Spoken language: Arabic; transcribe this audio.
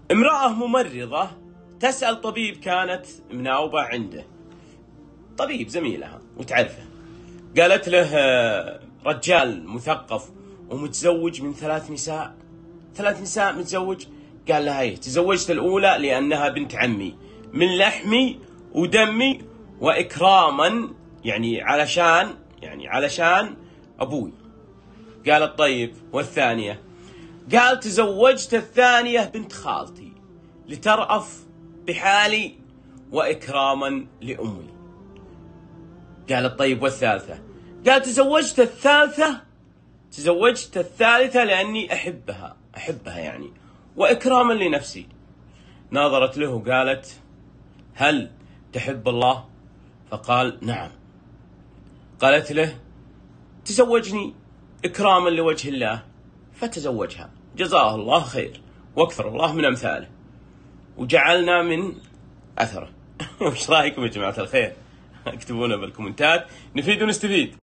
امرأة ممرضة تسأل طبيب كانت مناوبة عنده، طبيب زميلها وتعرفه. قالت له رجال مثقف ومتزوج من 3 نساء. 3 نساء متزوج؟ قال لها ايه، تزوجت الأولى لأنها بنت عمي من لحمي ودمي وإكراما، يعني علشان أبوي. قالت طيب والثانية؟ قال تزوجت الثانية بنت خالتي لترأف بحالي وإكراما لأمي. قالت طيب والثالثة؟ قال تزوجت الثالثة لأني أحبها يعني وإكراما لنفسي. ناظرت له وقالت هل تحب الله؟ فقال نعم. قالت له تزوجني إكراما لوجه الله، فتزوجها. جزاه الله خير واكثر الله من أمثاله وجعلنا من أثره. وش رأيكم يا جماعة الخير؟ اكتبونا بالكومنتات، نفيد ونستفيد.